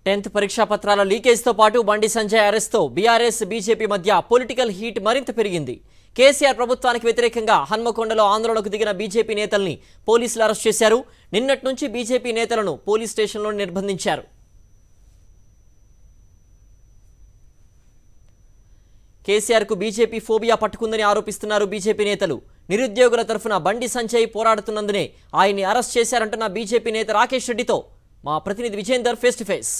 10th పరీక్షా పత్రాల లీకేజ్తో పాటు బండి సంజయ్ అరెస్ట్తో బీఆర్ఎస్ బీజేపీ మధ్య పొలిటికల్ హీట్ మరింత పెరిగింది. కేసీఆర్ ప్రభుత్వానికి వ్యతిరేకంగా హన్మకొండలో ఆందోళనకు దిగిన బీజేపీ నేతల్ని పోలీసులు అరెస్ట్ చేశారు. నిన్నటి నుంచి బీజేపీ నేతలను పోలీస్ స్టేషన్లో నిర్బంధించారు. కేసీఆర్కు బీజేపీ ఫోబియా పట్టుకుందని ఆరోపిస్తున్నారు బీజేపీ నేతలు. నిరుద్యోగుల తరఫున బండి సంజయ్ పోరాడుతున్నందునే ఆయన్ని అరెస్ట్ చేశారంటున్న బీజేపీ నేత రాకేష్ రెడ్డితో మా ప్రతినిధి విజేందర్ ఫేస్ టు ఫేస్.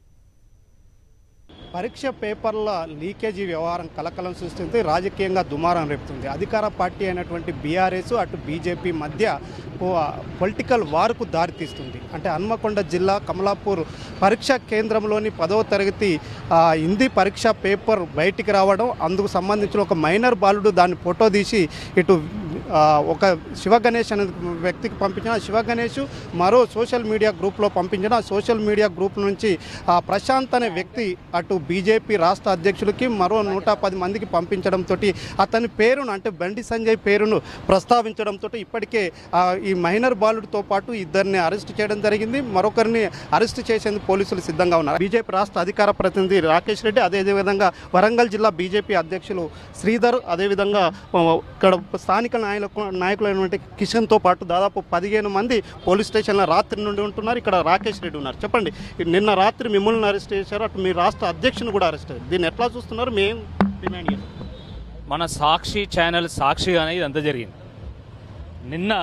పరీక్ష పేపర్ల లీకేజీ వ్యవహారం కలకలం సృష్టించి రాజకీయంగా దుమారం రేపుతుంది. అధికార పార్టీ అయినటువంటి బీఆర్ఎస్ అటు బీజేపీ మధ్య పొలిటికల్ వార్కు దారితీస్తుంది. అంటే హన్మకొండ జిల్లా కమలాపూర్ పరీక్షా కేంద్రంలోని 10వ తరగతి హిందీ పరీక్ష పేపర్ బయటికి రావడం, అందుకు సంబంధించిన ఒక మైనర్ బాలుడు దాన్ని ఫోటో తీసి ఇటు ఒక శివగణేష్ అనే వ్యక్తికి పంపించిన శివగణేష్ మరో సోషల్ మీడియా గ్రూప్లో పంపించిన సోషల్ మీడియా గ్రూప్ నుంచి ప్రశాంత్ అనే వ్యక్తి అటు బీజేపీ రాష్ట్ర అధ్యక్షుడికి మరో 110 మందికి పంపించడంతో అతని పేరును అంటే బండి సంజయ్ పేరును ప్రస్తావించడంతో ఇప్పటికే ఈ మైనర్ బాలుడితో పాటు ఇద్దరిని అరెస్ట్ చేయడం జరిగింది. మరొకరిని అరెస్ట్ చేసేందుకు పోలీసులు సిద్ధంగా ఉన్నారు. బీజేపీ రాష్ట్ర అధికార ప్రతినిధి రాకేష్ రెడ్డి, అదేవిధంగా వరంగల్ జిల్లా బీజేపీ అధ్యక్షులు శ్రీధర్, అదేవిధంగా ఇక్కడ స్థానిక నాయకులైనటువంటి కిషన్తో పాటు దాదాపు 15 మంది పోలీస్ స్టేషన్లో రాత్రి నుండి ఉంటున్నారు. ఇక్కడ రాకేష్ రెడ్డి ఉన్నారు. చెప్పండి, నిన్న రాత్రి మిమ్మల్ని అరెస్ట్ చేశారు, అటు మీ రాష్ట్ర అధ్యక్షుని కూడా అరెస్ట్ అయ్యారు. దీన్ని ఎట్లా చూస్తున్నారు? మేము డిమాండ్ చేస్తాం. మన సాక్షి ఛానల్ సాక్షిగానే ఇదంతా జరిగింది. నిన్న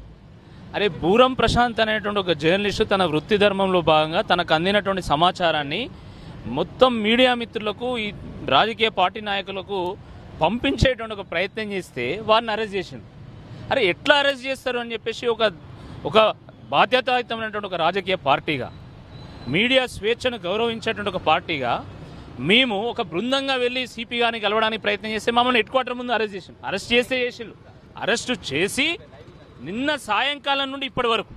బూరం ప్రశాంత్ అనేటువంటి ఒక జర్నలిస్టు తన వృత్తి ధర్మంలో భాగంగా తనకు అందినటువంటి సమాచారాన్ని మొత్తం మీడియా మిత్రులకు, ఈ రాజకీయ పార్టీ నాయకులకు పంపించేటువంటి ఒక ప్రయత్నం చేస్తే వారిని అరెస్ట్ చేసింది. ఎట్లా అరెస్ట్ చేస్తారు అని చెప్పేసి ఒక బాధ్యతాయుతమైనటువంటి ఒక రాజకీయ పార్టీగా, మీడియా స్వేచ్ఛను గౌరవించేటువంటి ఒక పార్టీగా మేము ఒక బృందంగా వెళ్ళి సిపి గారిని కలవడానికి ప్రయత్నం చేస్తే మమ్మల్ని హెడ్ క్వార్టర్ ముందు అరెస్ట్ చేసిండు. అరెస్టు చేసి నిన్న సాయంకాలం నుండి ఇప్పటి వరకు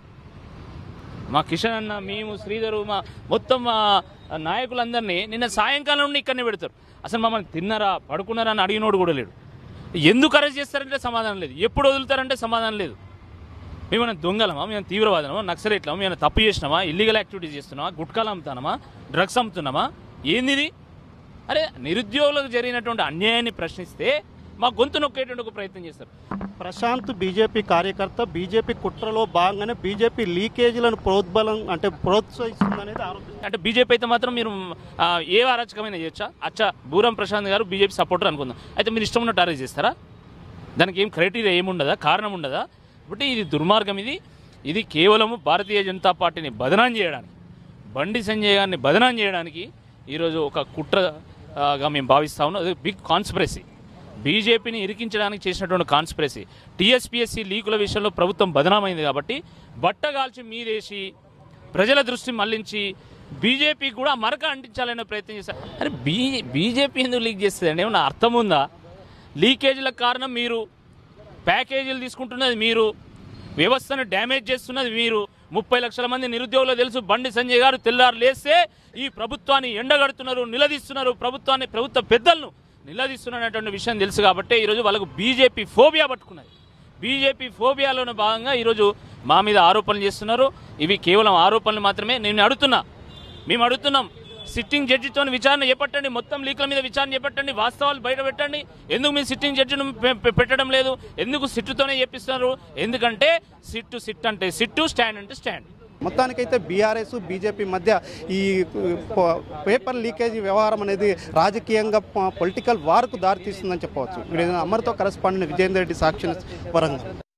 మా కిషన్ అన్న, మేము, శ్రీధరు, మా మొత్తం మా నాయకులందరినీ నిన్న సాయంకాలం నుండి ఇక్కడనే పెడతారు. అసలు మమ్మల్ని తిన్నారా, పడుకున్నారా అని అడిగినోడు కూడా లేడు. ఎందుకు అరెస్ట్ చేస్తారంటే సమాధానం లేదు, ఎప్పుడు వదులుతారంటే సమాధానం లేదు. మేమైనా దొంగలమా, మేము తీవ్రవాదమా, నక్సలైట్లమా, మేము తప్పు చేసినామా, ఇల్లీగల్ యాక్టివిటీస్ చేస్తున్నామా, గుట్కాలు అమ్ముతానమా, డ్రగ్స్ అమ్ముతున్నామా, ఏంది? నిరుద్యోగులకు జరిగినటువంటి అన్యాయాన్ని ప్రశ్నిస్తే మా గొంతు నొక్కేటువంటి ఒక ప్రయత్నం చేస్తారు. ప్రశాంత్ బీజేపీ కార్యకర్త, బీజేపీ కుట్రలో భాగంగానే బీజేపీ లీకేజీలను ప్రోత్సహిస్తుందనేది ఆరోపణ. అంటే బీజేపీ అయితే మాత్రం మీరు ఏ అరాచకమైన చేయొచ్చా? బూరం ప్రశాంత్ గారు బీజేపీ సపోర్టర్ అనుకుందాం, అయితే మీరు ఇష్టం ఉన్నట్టు అరెస్ట్ చేస్తారా? దానికి ఏం క్రైటీరియా ఏముండదా, కారణం ఉండదా? కాబట్టి ఇది దుర్మార్గం. ఇది కేవలము భారతీయ జనతా పార్టీని బదనాం చేయడానికి, బండి సంజయ్ గారిని బదనాం చేయడానికి ఈరోజు ఒక కుట్రగా మేము భావిస్తా ఉన్నాం. అది బిగ్ కాన్స్పిరసీ, బీజేపీని ఇరికించడానికి చేసినటువంటి కాన్స్పిరసీ. టీఎస్పీఎస్సీ లీకుల విషయంలో ప్రభుత్వం బదనామైంది కాబట్టి బట్టగాల్చి మీదేసి ప్రజల దృష్టి మళ్లించి బీజేపీకి కూడా మరక అంటించాలనే ప్రయత్నం చేశారు. బీజేపీ ఎందుకు లీక్ చేస్తుందండి? ఏమన్నా అర్థం ఉందా? లీకేజీలకు కారణం మీరు, ప్యాకేజీలు తీసుకుంటున్నది మీరు, వ్యవస్థను డ్యామేజ్ చేస్తున్నది మీరు. 30 లక్షల మంది నిరుద్యోగులు తెలుసు. బండి సంజయ్ గారు తెల్లారు లేస్తే ఈ ప్రభుత్వాన్ని ఎండగడుతున్నారు, నిలదీస్తున్నారు, ప్రభుత్వ పెద్దలను నిలదీస్తున్నటువంటి విషయం తెలుసు. కాబట్టి ఈరోజు వాళ్ళకు బీజేపీ ఫోబియా పట్టుకున్నది. బీజేపీ ఫోబియాలోని భాగంగా ఈరోజు మా మీద ఆరోపణలు చేస్తున్నారు. ఇవి కేవలం ఆరోపణలు మాత్రమే. మేము అడుగుతున్నాం, సిట్టింగ్ జడ్జితో విచారణ చేపట్టండి, మొత్తం లీకుల మీద విచారణ చేపట్టండి, వాస్తవాలు బయట పెట్టండి. ఎందుకు మీరు సిట్టింగ్ జడ్జిను పెట్టడం లేదు? ఎందుకు సిట్టుతోనే చేపిస్తున్నారు? ఎందుకంటే సిట్ అంటే సిట్టు, స్టాండ్ అంటే స్టాండ్. మొత్తానికైతే బీఆర్ఎస్ బీజేపీ మధ్య ఈ పేపర్ లీకేజీ వ్యవహారం అనేది రాజకీయంగా పొలిటికల్ వార్కు దారితీస్తుందని చెప్పవచ్చు. అమర్తో కరెస్పాండెంట్ విజేందర్ రెడ్డి, సాక్షి, వరంగల్.